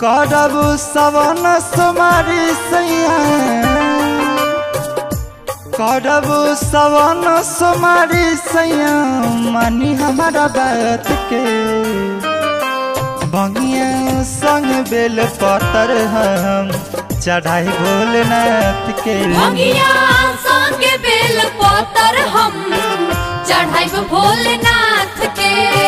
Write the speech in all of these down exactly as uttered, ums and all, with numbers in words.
करब सवन सुमारी सैया करब सवन सुमारी सैया मानी हमारा बात के बंगिया संग बेल पतर हम चढ़ाई भोलेनाथ के बंगिया संग बेल पतर हम चढ़ाई भोलेनाथ के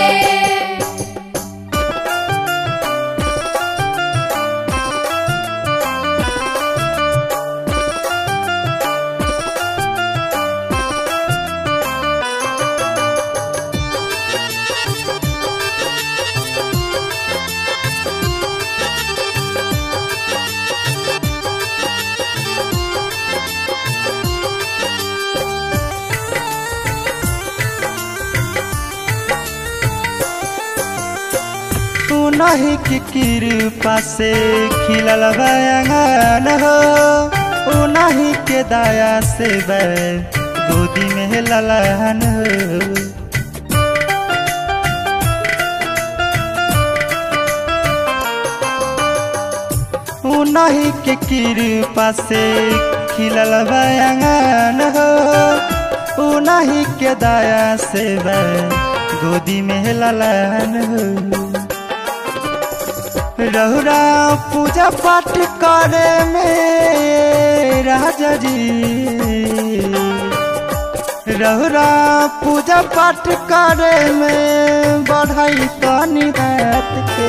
नहीं की कृपा से खिलल बयान हो नहीं के दया से गोदी में ललन हो नहीं के कृपा से खिलल बयान हो नहीं के दया से गोदी में ललन हो रहुरा पूजा पाठ करे में राजा जी रहुरा पूजा पाठ करे में बढ़ाई तनी रात के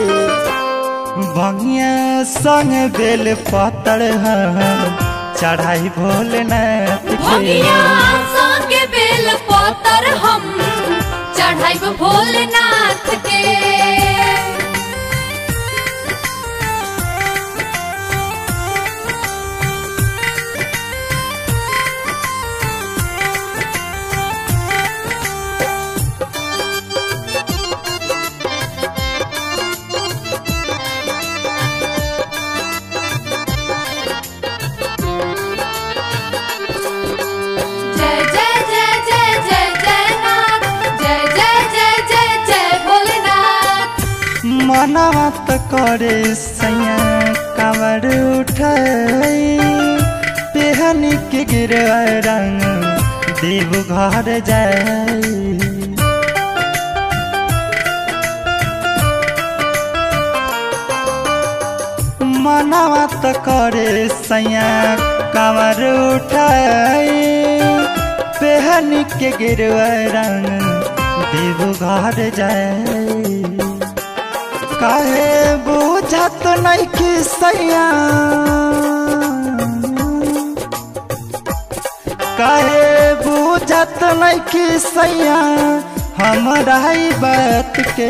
बंगिया संग बेल पतर चढ़ाई भोलेनाथ के बंगिया संग बेल पतर हम चढ़ाई भोलेनाथ के मनावत करे सैया कांवर उठाई पेहन के गिरवा रंग देव घर जाई मनावत करे सैया कांवर उठाई पेहन के गिरवा रंग देव घर जाई काहे बुझत नहीं कि सैया काहे बुझत नहीं कि सैया हमारा बात के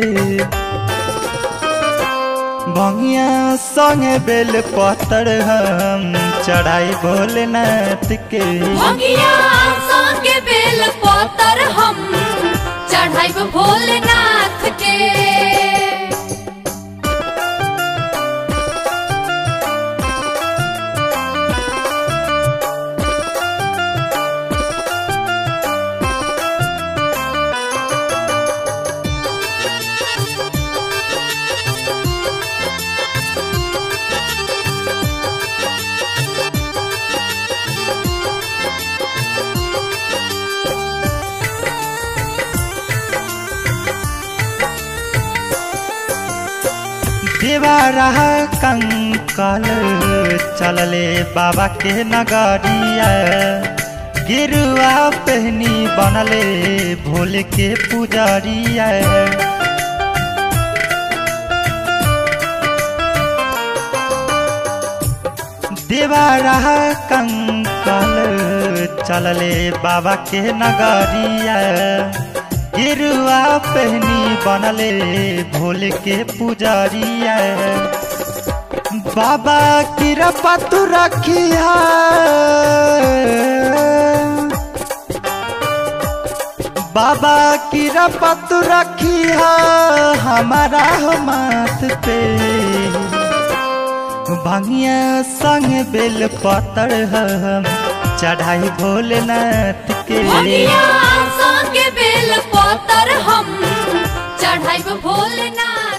बंगिया संग बेल पतर हम चढ़ाई भोलेनाथ के बंगिया संग बेल पतर हम चढ़ाई भोलेनाथ के देवारा कंकाल चलले बाबा के नगरिया गिरुआ पहनी बनले भोले के पुजारिया देवारा कंकाल चलले बाबा के नगरिया गिरुआ पहनी बनले भोले के पुजारिया बाबा की रपा तू रखिया बाबा की रपा तू रखिया हमारा माथ पे बंगिया संग बेल पतर हम चढ़ाई भोलेनाथ के बंगिया संग बेल पतर हम चढ़ाई भोलेनाथ।